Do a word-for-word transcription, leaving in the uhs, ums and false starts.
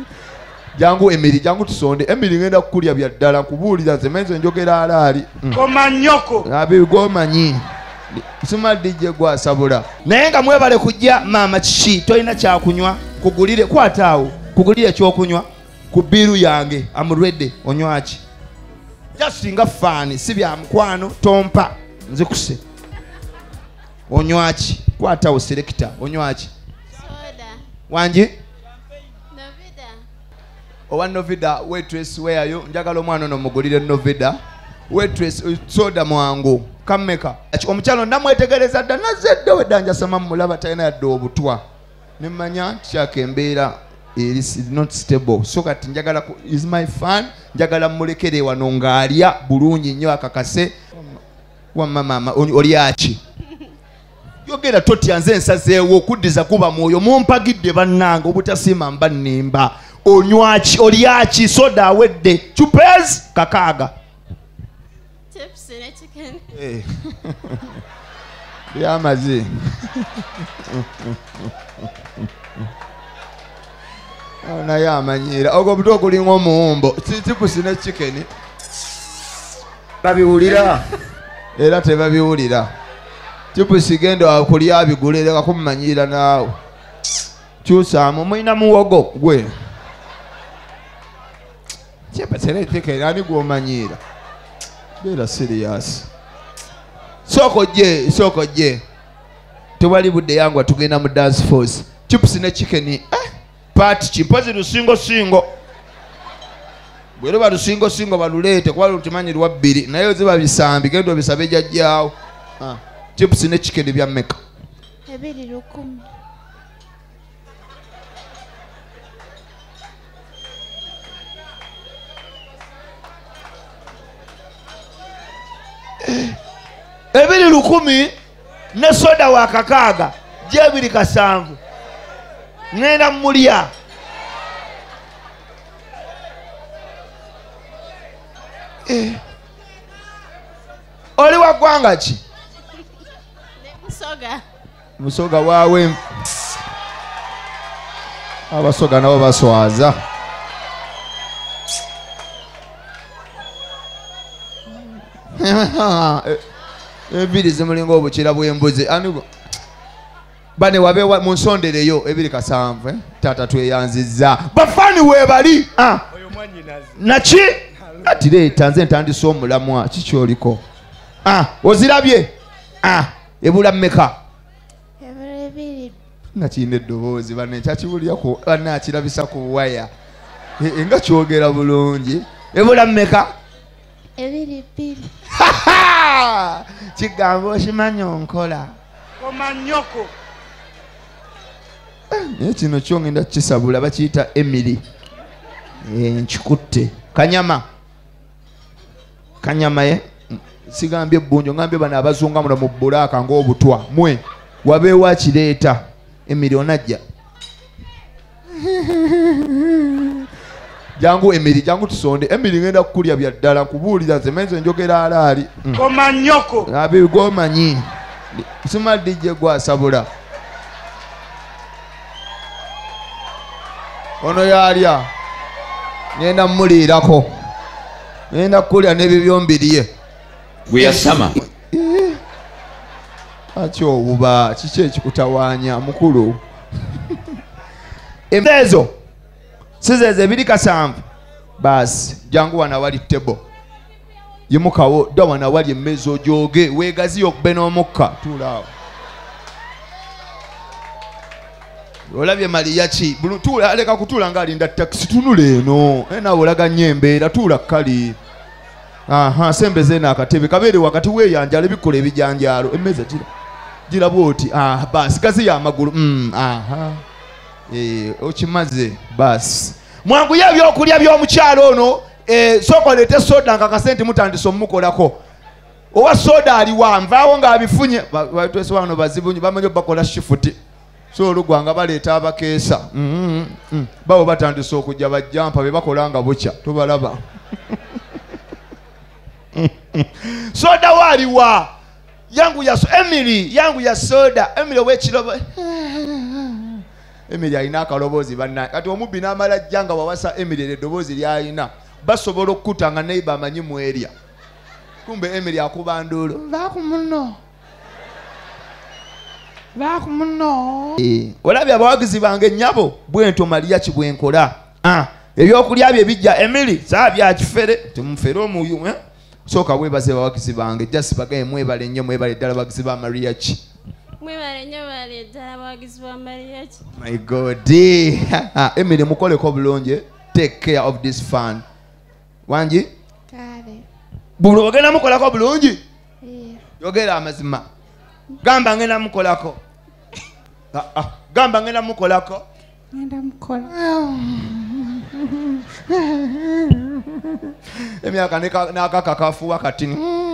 Jangu Emily, jangu tusonde. Emily ngenda kukulya bya ddala kubuulira nze menze njogera alaali. Goma nnyoko. Abi goma nyi. Sima D J gwa sabula. Naye nga mwebale kujja mama kiki tolina kyakunywa kugulire kwataawo kugulire ekyokunywa ku biru yange amulwedde onywaki. Just nga fani si bya mukwano tompa nzikuse. Onywaki kwataawo selector onywaki. Soda. Wanji? Novida. Owa Novida waitress weyayo njagala omwana ono mugulire Novida. Waitress soda mwangu kameka. Omukyalo namwetegereza dda nazedde weddanja sama mulaba talina yadde obutwa. Nemanya kyaka embeera is not stable. So kati njagala is my fan njagala mulekere wano ngaalya bulungi nnyo akakase. Wamma mama olyaki? Yogera totya nze nsazeewo okuddiza kuba mwoyo mumpagidde bannange obutasiima mba nnimba. Onywaki olyaki soda awedde chupez kakaaga. Chips and a chicken. Eh. Byamaze. Ona yamanyira ogo buto kulinga omuwumbo chips ne chicken babiwulira era tebabiwulira. Chips gendo akulya abigulira kumanyira naawe. Kyusaamu mwina muwogo gwe. Chips ne chicken ani gwomanyira. Bera serious. Soko je, soko je. Tewali budde yangu atugenda mu dance force. Chips ne chicken eh part chimpozi lusingo singo. Bwero ba lusingo singo balulete kwa lutimanyirwa bbiri naye ziba bisambi gendo bisabe jajjaawo. Ah, chips ne chicken bya meka. Ebiri lukumi. Ebiri lukumi ne soda wa kakaaga jebiri kasanvu. Ngenda mulya. Eh. Oli wa gwanga ki? Musoga. Musoga waawe. Abasoga nabo baswaza. Ebiri zimulinga obukira bw'embuzi anigo bane wabe mu nsondereyo ebiri kasanvu eh? Tata tweyanzizza Bafani webali ah. Oyo mwanyinazi. Naki? ati leeta nze ntandise omulamwa kikyoliko Ah, ozirabye? Ah, ebula mmeka? Ebiri ebiri. nga kirina eddoboozi bane kyakiwulirako bane akirabisa ku waya e, nga kyogera bulungi Ebula mmeka? Ebiri ebiri. Kigambo okimanyi onkola. Goma nnyoko. naye kino kyo ngenda kukisabula bakiyita Emily Nkikutte. Kanyama. Kanyama ye. sigambye ebbunjo ngambye bano abazunga muno mu bbulaaka ng'obutwa mwe wabeewo akireeta Emily onajja jangu Emily jangu tusonde Emily ngenda kukulya bya ddala kubuulira nze menze njogera alaali Goma nnyoko. abi gomanyi sima D J gwa sabula ono yalya ngenda muliirako ngenda kukulya n'ebibyombirye We are summer. ati obuba kiki ekikutawaanya mukulu Ezo. Sizeze ebiri kasanvu. basi jangu wana wali tebo yimukawo dda wana wali emmeza ojoge weegaziyo okube n'omukka tuulaawo olabye Mariachi bulu tuula aleka kutuula ng'alinda takisi tunula eno naawe olaga nnyo embeera tuula kkali aha sembeze n'akatebe kabeere wakati weeyanjala ebikola ebijanjaalo emmeza gira gira bwoti ah basi gazi y'amagulu mm, aha eh okimaze basi Mwangu ya byokulya by'omukyalo ono eh soko lete soda nga kasente mutandise omukolako. Owa soda ali wanvaawo nga abifunye batwese wano bazibunyi bamanyi bakola shifuti so olugwanga baleeta abakeesa mm -hmm. bawo batandise okujja bajjampa be bakola nga bukya tubalaba soda waliwa yangu ya so Emily yangu ya soda Emily wechiroba Emily alina akaloboozi bannaye kati omubbi n'amala ajja nga wawasa Emily eddoboozi lyalina basobola okkuta nga neighbor amanyi mu area kumbe Emily akuba nduulu nvaku muno vaku muno olabye abawagizi bange nnyabo bwento Mariachi bwenkola ebyokulya bye bijja Emily saa byakifere temufere omuyu eh? Sooka webaze abawagizi bange just bagaye mwebale nnyo mwebale ddala abawagizi ba Mariachi mwebale nnyo bale ddala abawagizi ba Mariachi. My God Emily mukoleko bulungi take care of this fan wangi Kale. bulo ogenda mukolako bulungi Yeah. yogera amazima gamba ngenda mukolako ah, ah. gamba ngenda mukolako Ngenda mukola. emyaka n'akakakafuwa katini